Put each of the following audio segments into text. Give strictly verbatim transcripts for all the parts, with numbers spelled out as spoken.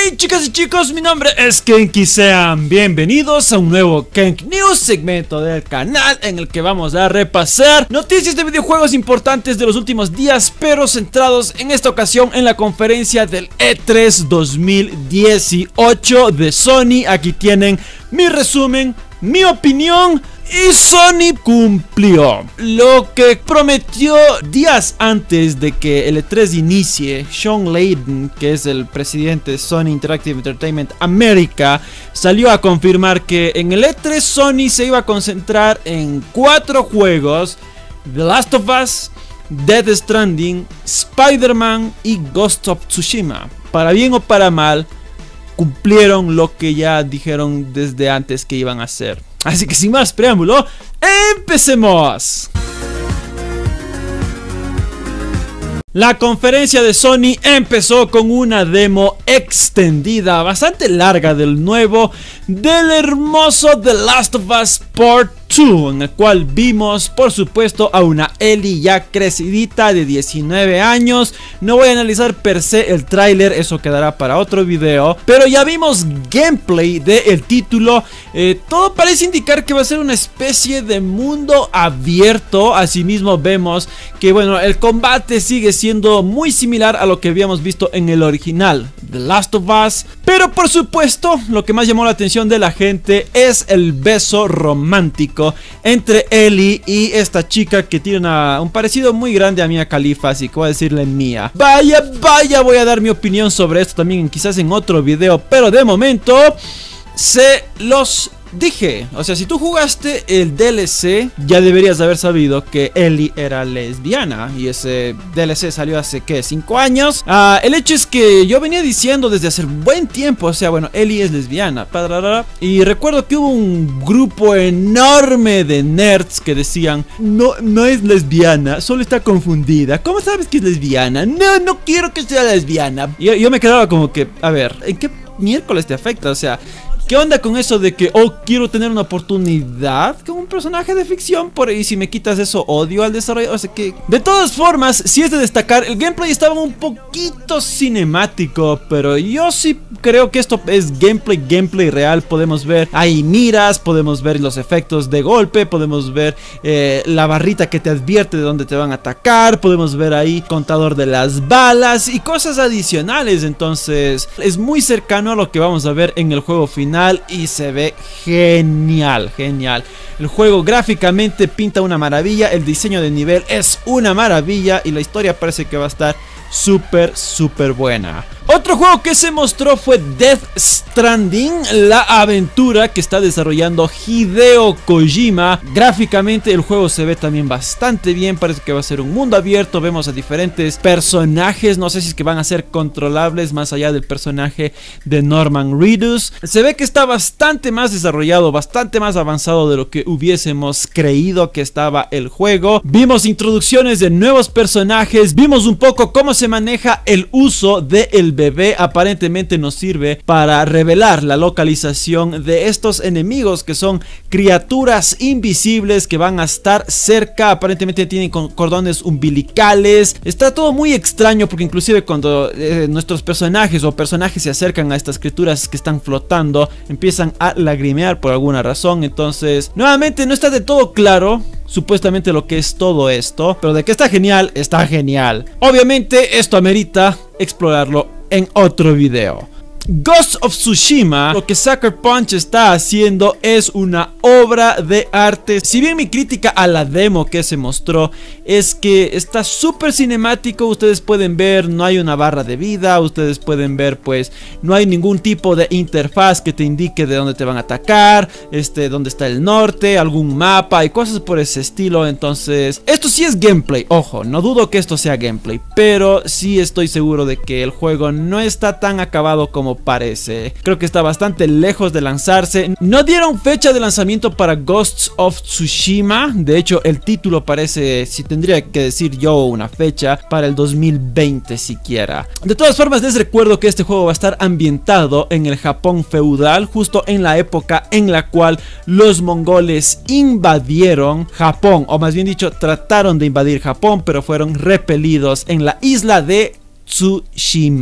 Hey chicas y chicos, mi nombre es Kenki, sean bienvenidos a un nuevo Kenk News, segmento del canal en el que vamos a repasar noticias de videojuegos importantes de los últimos días, pero centrados en esta ocasión en la conferencia del E tres dos mil dieciocho de Sony. Aquí tienen mi resumen, mi opinión. Y Sony cumplió lo que prometió días antes de que el E tres inicie. Sean Layden, que es el presidente de Sony Interactive Entertainment America, salió a confirmar que en el E tres Sony se iba a concentrar en cuatro juegos: The Last of Us, Death Stranding, Spider-Man y Ghost of Tsushima. Para bien o para mal, cumplieron lo que ya dijeron desde antes que iban a hacer. Así que sin más preámbulo, ¡empecemos! La conferencia de Sony empezó con una demo extendida, bastante larga, del nuevo, del hermoso The Last of Us Part dos, en el cual vimos, por supuesto, a una Ellie ya crecidita de diecinueve años. No voy a analizar per se el tráiler, eso quedará para otro video, pero ya vimos gameplay del título. eh, Todo parece indicar que va a ser una especie de mundo abierto. Asimismo vemos que, bueno, el combate sigue siendo muy similar a lo que habíamos visto en el original The Last of Us, pero por supuesto lo que más llamó la atención de la gente es el beso romántico entre Ellie y esta chica que tiene una, un parecido muy grande a Mia Khalifa, así que voy a decirle Mia. Vaya, vaya, voy a dar mi opinión sobre esto también quizás en otro video, pero de momento se los dije. O sea, si tú jugaste el D L C, ya deberías haber sabido que Ellie era lesbiana. Y ese D L C salió hace, ¿qué? ¿cinco años? Ah, el hecho es que yo venía diciendo desde hace buen tiempo, o sea, bueno, Ellie es lesbiana. Y recuerdo que hubo un grupo enorme de nerds que decían: No, no es lesbiana, solo está confundida. ¿Cómo sabes que es lesbiana? No, no quiero que sea lesbiana. Y yo, yo me quedaba como que, a ver, ¿en qué miércoles te afecta? O sea, ¿qué onda con eso de que, oh, quiero tener una oportunidad con un personaje de ficción? Por ahí, si me quitas eso, odio al desarrollo. O sea que, de todas formas, si es de destacar, el gameplay estaba un poquito cinemático, pero yo sí creo que esto es gameplay, gameplay real. Podemos ver ahí miras, podemos ver los efectos de golpe, podemos ver eh, la barrita que te advierte de dónde te van a atacar, podemos ver ahí contador de las balas y cosas adicionales. Entonces, es muy cercano a lo que vamos a ver en el juego final. Y se ve genial, genial. El juego gráficamente pinta una maravilla, el diseño de nivel es una maravilla y la historia parece que va a estar súper, súper buena. Otro juego que se mostró fue Death Stranding, la aventura que está desarrollando Hideo Kojima. Gráficamente el juego se ve también bastante bien, parece que va a ser un mundo abierto. Vemos a diferentes personajes, no sé si es que van a ser controlables más allá del personaje de Norman Reedus. Se ve que está bastante más desarrollado, bastante más avanzado de lo que hubiésemos creído que estaba el juego. Vimos introducciones de nuevos personajes, vimos un poco cómo se maneja el uso del bebé. Aparentemente nos sirve para revelar la localización de estos enemigos, que son criaturas invisibles que van a estar cerca. Aparentemente tienen cordones umbilicales. Está todo muy extraño porque inclusive cuando eh, nuestros personajes o personajes se acercan a estas criaturas que están flotando, empiezan a lagrimear por alguna razón. Entonces, nuevamente no está de todo claro supuestamente lo que es todo esto, pero de que está genial, está genial. Obviamente esto amerita explorarlo en otro video. Ghost of Tsushima, lo que Sucker Punch está haciendo es una obra de arte. Si bien mi crítica a la demo que se mostró es que está súper cinemático, ustedes pueden ver, no hay una barra de vida, ustedes pueden ver, pues, no hay ningún tipo de interfaz que te indique de dónde te van a atacar, este, dónde está el norte, algún mapa y cosas por ese estilo. Entonces, esto sí es gameplay, ojo, no dudo que esto sea gameplay, pero sí estoy seguro de que el juego no está tan acabado como parece. Creo que está bastante lejos de lanzarse. No dieron fecha de lanzamiento para Ghosts of Tsushima. De hecho, el título parece, si tendría que decir yo una fecha, para el dos mil veinte siquiera. De todas formas, les recuerdo que este juego va a estar ambientado en el Japón feudal, justo en la época en la cual los mongoles invadieron Japón, o más bien dicho, trataron de invadir Japón, pero fueron repelidos en la isla de Tsushima.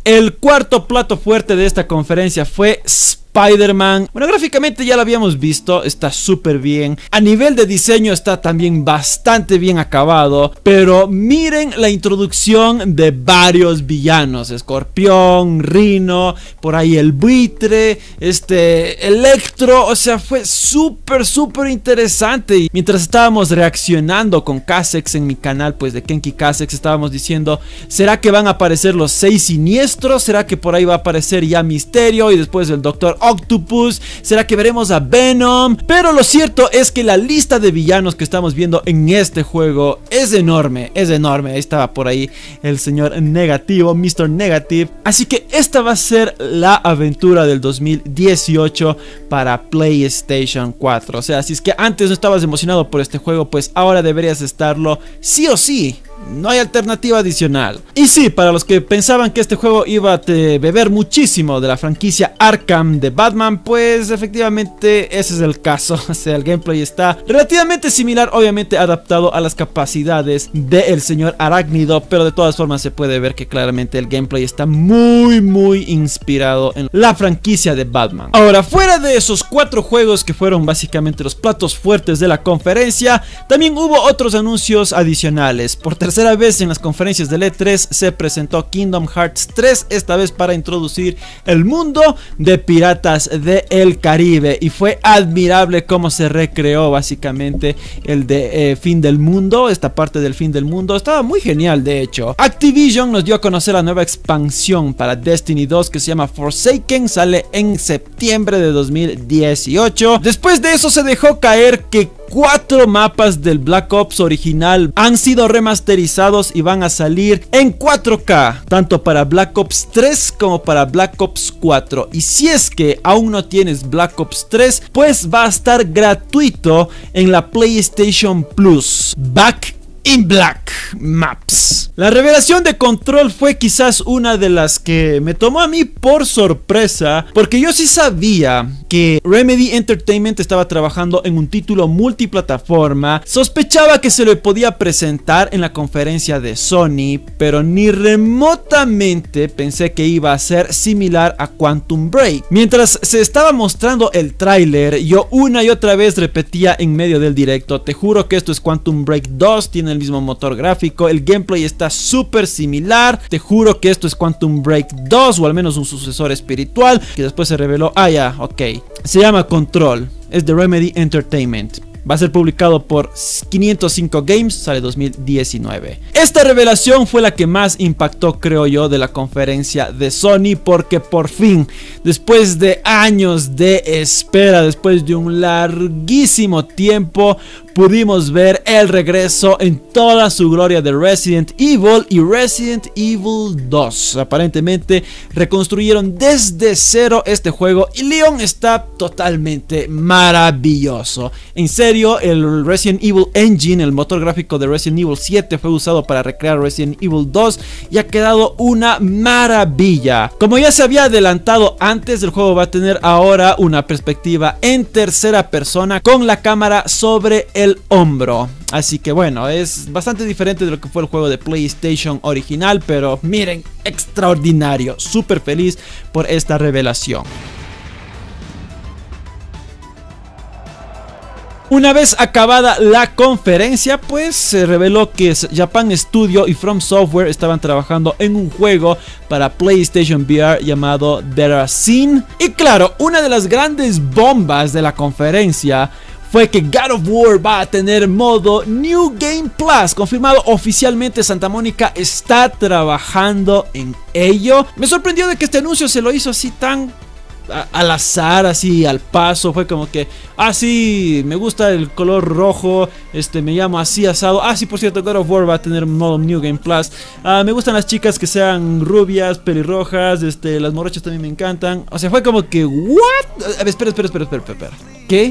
El cuarto plato fuerte de esta conferencia fue Spider-Man. Bueno, gráficamente ya lo habíamos visto, está súper bien. A nivel de diseño está también bastante bien acabado. Pero miren la introducción de varios villanos: Escorpión, Rhino, por ahí el buitre, este Electro. O sea, fue súper, súper interesante. Y mientras estábamos reaccionando con Casex en mi canal, pues de Kenki Casex, estábamos diciendo: ¿será que van a aparecer los seis siniestros? ¿Será que por ahí va a aparecer ya Misterio y después el Doctor Octopus? ¿Será que veremos a Venom? Pero lo cierto es que la lista de villanos que estamos viendo en este juego es enorme, es enorme. Ahí estaba por ahí el señor Negativo, mister Negative. Así que esta va a ser la aventura del dos mil dieciocho para PlayStation cuatro. O sea, si es que antes no estabas emocionado por este juego, pues ahora deberías estarlo sí o sí. No hay alternativa adicional. Y sí, para los que pensaban que este juego iba a beber muchísimo de la franquicia Arkham de Batman, pues efectivamente ese es el caso. O sea, el gameplay está relativamente similar, obviamente adaptado a las capacidades del señor Arácnido, pero de todas formas se puede ver que claramente el gameplay está muy muy inspirado en la franquicia de Batman. Ahora, fuera de esos cuatro juegos que fueron básicamente los platos fuertes de la conferencia, también hubo otros anuncios adicionales. Por tercera vez en las conferencias del E tres se presentó Kingdom Hearts tres, esta vez para introducir el mundo de Piratas del Caribe, y fue admirable cómo se recreó básicamente el de eh, fin del mundo, esta parte del fin del mundo. Estaba muy genial. De hecho, Activision nos dio a conocer la nueva expansión para Destiny dos que se llama Forsaken, sale en septiembre de dos mil dieciocho. Después de eso se dejó caer que cuatro mapas del Black Ops original han sido remasterizados y van a salir en cuatro K, tanto para Black Ops tres como para Black Ops cuatro. Y si es que aún no tienes Black Ops tres, pues va a estar gratuito en la PlayStation Plus. Back in Black Maps. La revelación de Control fue quizás una de las que me tomó a mí por sorpresa, porque yo sí sabía que Remedy Entertainment estaba trabajando en un título multiplataforma. Sospechaba que se le podía presentar en la conferencia de Sony, pero ni remotamente pensé que iba a ser similar a Quantum Break. Mientras se estaba mostrando el tráiler, yo una y otra vez repetía en medio del directo: te juro que esto es Quantum Break dos, tiene el mismo motor gráfico, el gameplay está súper similar, te juro que esto es Quantum Break dos, o al menos un sucesor espiritual, que después se reveló, ah ya, ok, se llama Control, es de Remedy Entertainment. Va a ser publicado por quinientos cinco Games, sale dos mil diecinueve. Esta revelación fue la que más impactó, creo yo, de la conferencia de Sony, porque por fin, después de años de espera, después de un larguísimo tiempo, pudimos ver el regreso en toda su gloria de Resident Evil y Resident Evil dos. Aparentemente reconstruyeron desde cero este juego y Leon está totalmente maravilloso. En serio, el Resident Evil Engine, el motor gráfico de Resident Evil siete, fue usado para recrear Resident Evil dos y ha quedado una maravilla. Como ya se había adelantado antes, el juego va a tener ahora una perspectiva en tercera persona con la cámara sobre el el hombro. Así que bueno, es bastante diferente de lo que fue el juego de PlayStation original, pero miren, extraordinario, súper feliz por esta revelación. Una vez acabada la conferencia, pues se reveló que Japan Studio y From Software estaban trabajando en un juego para PlayStation V R llamado There Scene. Y claro, una de las grandes bombas de la conferencia fue que God of War va a tener modo New Game Plus. Confirmado oficialmente, Santa Mónica está trabajando en ello. Me sorprendió de que este anuncio se lo hizo así tan a, al azar, así al paso. Fue como que, ah sí, me gusta el color rojo, este, me llamo así asado. Ah sí, por cierto, God of War va a tener modo New Game Plus. Ah, me gustan las chicas que sean rubias, pelirrojas, este, las morochas también me encantan. O sea, fue como que, ¿what? A ver, espera, espera, espera, espera, espera. ¿Qué?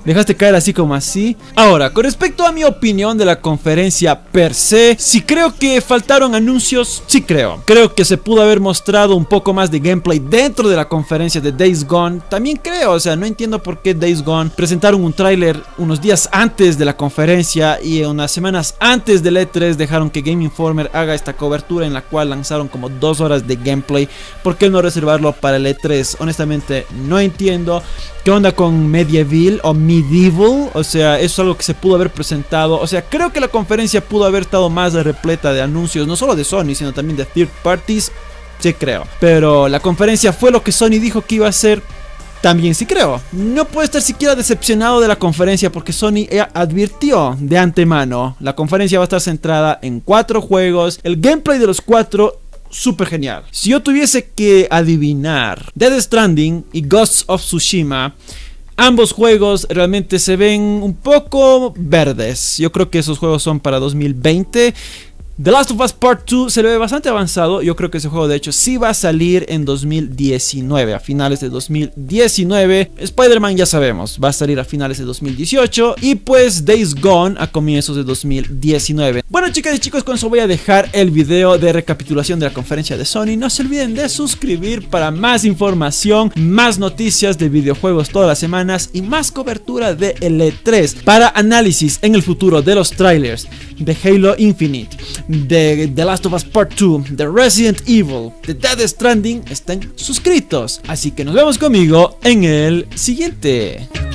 Dejaste caer así como así. Ahora, con respecto a mi opinión de la conferencia per se, si creo que faltaron anuncios, sí creo. Creo que se pudo haber mostrado un poco más de gameplay dentro de la conferencia de Days Gone. También creo, o sea, no entiendo por qué Days Gone presentaron un tráiler unos días antes de la conferencia y unas semanas antes del E tres dejaron que Game Informer haga esta cobertura en la cual lanzaron como dos horas de gameplay. ¿Por qué no reservarlo para el E tres? Honestamente, no entiendo. ¿Qué onda con Medieval o Medieval? O sea, eso es algo que se pudo haber presentado. O sea, creo que la conferencia pudo haber estado más repleta de anuncios, no solo de Sony, sino también de third parties. Sí creo. Pero la conferencia fue lo que Sony dijo que iba a ser. También sí creo. No puedo estar siquiera decepcionado de la conferencia porque Sony advirtió de antemano. La conferencia va a estar centrada en cuatro juegos. El gameplay de los cuatro súper genial. Si yo tuviese que adivinar, Death Stranding y Ghosts of Tsushima, ambos juegos realmente se ven un poco verdes. Yo creo que esos juegos son para dos mil veinte. The Last of Us Part dos se le ve bastante avanzado. Yo creo que ese juego de hecho sí va a salir en dos mil diecinueve, a finales de dos mil diecinueve. Spider-Man ya sabemos, va a salir a finales de dos mil dieciocho. Y pues Days Gone a comienzos de dos mil diecinueve. Bueno, chicas y chicos, con eso voy a dejar el video de recapitulación de la conferencia de Sony. No se olviden de suscribir para más información, más noticias de videojuegos todas las semanas y más cobertura de el E tres para análisis en el futuro de los trailers de Halo Infinite, de The Last of Us Part dos, de Resident Evil, de Death Stranding. Estén suscritos, así que nos vemos conmigo en el siguiente.